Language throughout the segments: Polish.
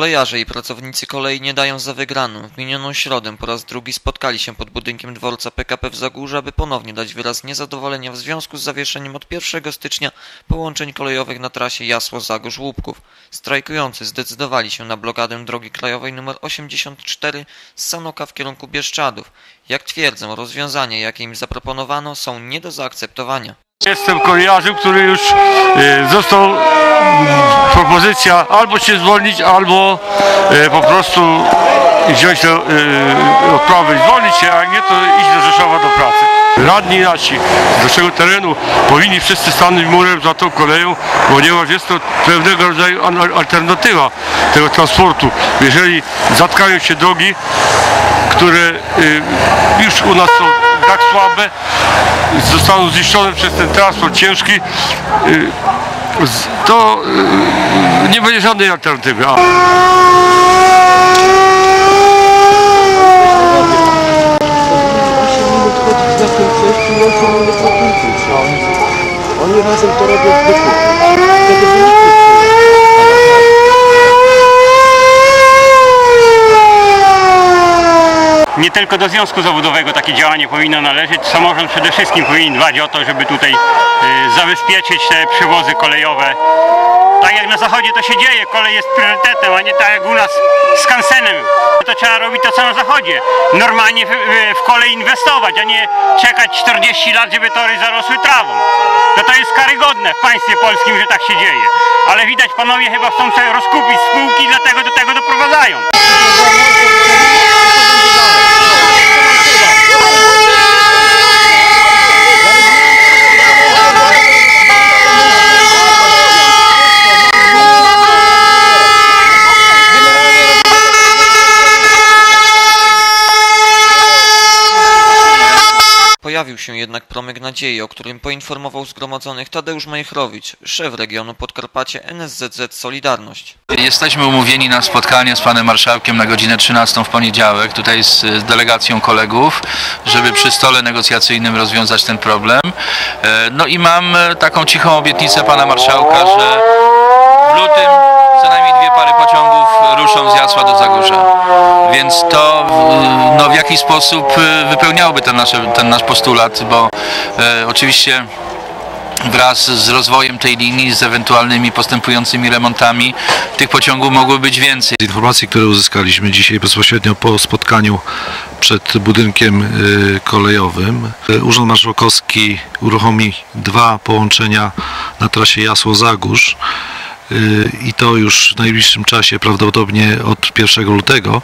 Kolejarze i pracownicy kolei nie dają za wygraną. W minioną środę po raz drugi spotkali się pod budynkiem dworca PKP w Zagórzu, aby ponownie dać wyraz niezadowolenia w związku z zawieszeniem od 1 stycznia połączeń kolejowych na trasie Jasło-Zagórz-Łupków. Strajkujący zdecydowali się na blokadę drogi krajowej nr 84 z Sanoka w kierunku Bieszczadów. Jak twierdzą, rozwiązania, jakie im zaproponowano, są nie do zaakceptowania. Jestem kolejarzem, który już został propozycja albo się zwolnić, albo po prostu wziąć odprawy i zwolnić się, a nie to iść do Rzeszowa do pracy. Radni nasi z naszego terenu powinni wszyscy stanąć murem za tą koleją, ponieważ jest to pewnego rodzaju alternatywa tego transportu. Jeżeli zatkają się drogi, które już u nas są tak słabe, zostaną zniszczone przez ten transport ciężki, to nie będzie żadnej alternatywy. Oni razem to robią w duchu. Nie tylko do związku zawodowego takie działanie powinno należeć. Samorząd przede wszystkim powinien dbać o to, żeby tutaj zabezpieczyć te przewozy kolejowe. Tak jak na zachodzie to się dzieje, kolej jest priorytetem, a nie tak jak u nas z skansenem. To trzeba robić to co na zachodzie. Normalnie w kolej inwestować, a nie czekać 40 lat, żeby tory zarosły trawą. To jest karygodne w państwie polskim, że tak się dzieje. Ale widać, panowie chyba chcą sobie rozkupić spółki i dlatego do tego doprowadzają. Pojawił się jednak promyk nadziei, o którym poinformował zgromadzonych Tadeusz Majchrowicz, szef regionu Podkarpacie NSZZ Solidarność. Jesteśmy umówieni na spotkanie z panem marszałkiem na godzinę 13 w poniedziałek, tutaj z delegacją kolegów, żeby przy stole negocjacyjnym rozwiązać ten problem. No i mam taką cichą obietnicę pana marszałka, że w lutym co najmniej 2 pary pociągów ruszą z Jasła do Zagórza. Więc to w jakiś sposób wypełniałoby ten nasz postulat, bo oczywiście wraz z rozwojem tej linii, z ewentualnymi postępującymi remontami, tych pociągów mogło być więcej. Informacje, które uzyskaliśmy dzisiaj bezpośrednio po spotkaniu przed budynkiem kolejowym, Urząd Marszałkowski uruchomi 2 połączenia na trasie Jasło-Zagórz. I to już w najbliższym czasie, prawdopodobnie od 1 lutego,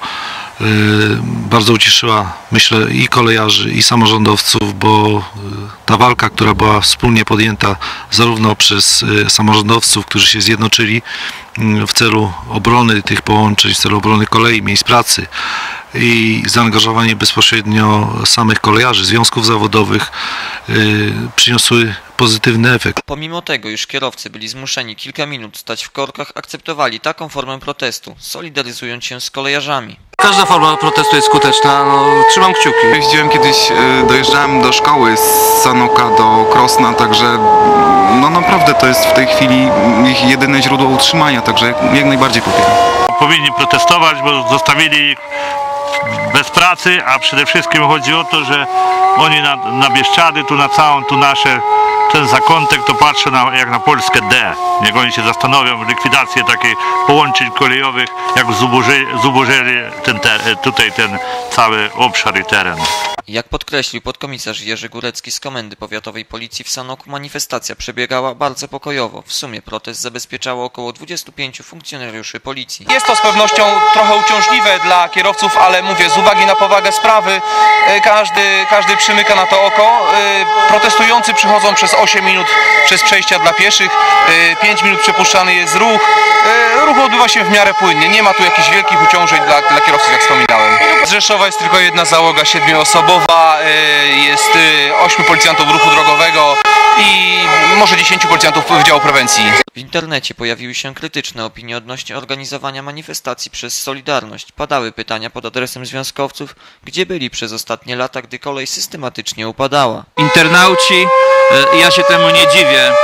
bardzo ucieszyła, myślę, i kolejarzy, i samorządowców, bo ta walka, która była wspólnie podjęta zarówno przez samorządowców, którzy się zjednoczyli w celu obrony tych połączeń, w celu obrony kolei, miejsc pracy i zaangażowanie bezpośrednio samych kolejarzy, związków zawodowych, przyniosły pozytywny efekt. Pomimo tego, iż kierowcy byli zmuszeni kilka minut stać w korkach, akceptowali taką formę protestu, solidaryzując się z kolejarzami. Każda forma protestu jest skuteczna, trzymam kciuki. Jeździłem kiedyś, dojeżdżałem do szkoły z Sanoka do Krosna, także naprawdę to jest w tej chwili ich jedyne źródło utrzymania, także jak najbardziej popieram. Powinni protestować, bo zostawili ich bez pracy, a przede wszystkim chodzi o to, że oni na Bieszczady, tu na całą, ten zakątek to patrzę jak na Polskę D. Niech oni się zastanowią, likwidację takich połączeń kolejowych, jak zubożeli ten cały obszar i teren. Jak podkreślił podkomisarz Jerzy Górecki z Komendy Powiatowej Policji w Sanoku, manifestacja przebiegała bardzo pokojowo. W sumie protest zabezpieczało około 25 funkcjonariuszy policji. Jest to z pewnością trochę uciążliwe dla kierowców, ale mówię, z uwagi na powagę sprawy, każdy przymyka na to oko. Protestujący przychodzą przez 8 minut przez przejścia dla pieszych, 5 minut przepuszczany jest ruch. Ruch odbywa się w miarę płynnie, nie ma tu jakichś wielkich uciążeń dla kierowców, jak wspominałem. Z Rzeszowa jest tylko jedna załoga 7-osobowa, jest 8 policjantów ruchu drogowego i może 10 policjantów Wydziału Prewencji. W internecie pojawiły się krytyczne opinie odnośnie organizowania manifestacji przez Solidarność. Padały pytania pod adresem związkowców, gdzie byli przez ostatnie lata, gdy kolej systematycznie upadała. Internauci, ja się temu nie dziwię,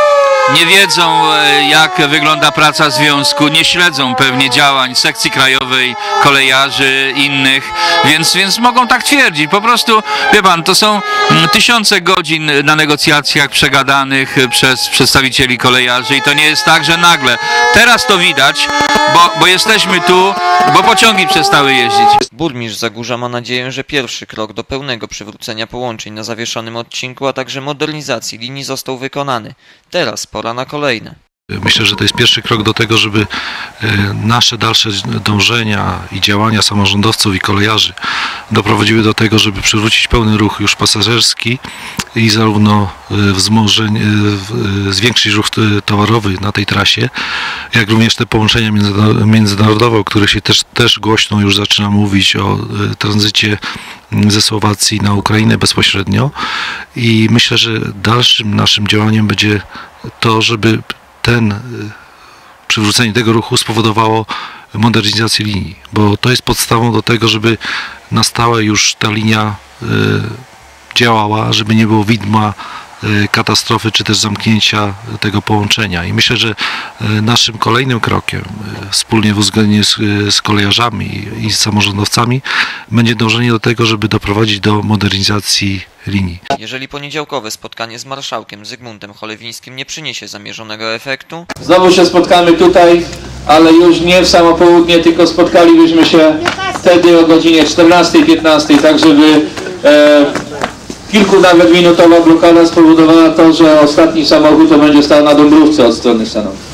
nie wiedzą, jak wygląda praca związku, nie śledzą pewnie działań sekcji krajowej, kolejarzy, innych, więc mogą tak twierdzić. Po prostu, wie pan, to są tysiące godzin na negocjacjach przegadanych przez przedstawicieli kolejarzy i to nie jest tak, że nagle. Teraz to widać, bo jesteśmy tu, bo pociągi przestały jeździć. Burmistrz Zagórza ma nadzieję, że pierwszy krok do pełnego przywrócenia połączeń na zawieszonym odcinku, a także modernizacji linii został wykonany. Teraz pora na kolejne. Myślę, że to jest pierwszy krok do tego, żeby nasze dalsze dążenia i działania samorządowców i kolejarzy doprowadziły do tego, żeby przywrócić pełny ruch już pasażerski i zarówno zwiększyć ruch towarowy na tej trasie, jak również te połączenia międzynarodowe, o których się też głośno już zaczyna mówić, o tranzycie ze Słowacji na Ukrainę bezpośrednio. I myślę, że dalszym naszym działaniem będzie to, żeby przywrócenie tego ruchu spowodowało modernizację linii, bo to jest podstawą do tego, żeby na stałe już ta linia działała, żeby nie było widma katastrofy czy też zamknięcia tego połączenia. I myślę, że naszym kolejnym krokiem, wspólnie w uzgodnieniu z kolejarzami i z samorządowcami, będzie dążenie do tego, żeby doprowadzić do modernizacji linii. Jeżeli poniedziałkowe spotkanie z marszałkiem Zygmuntem Cholewińskim nie przyniesie zamierzonego efektu, znowu się spotkamy tutaj, ale już nie w samo południe, tylko spotkalibyśmy się wtedy o godzinie 14-15, tak żeby kilku nawet minutowa blokada spowodowała to, że ostatni samochód to będzie stał na Dąbrówce od strony Stanowej.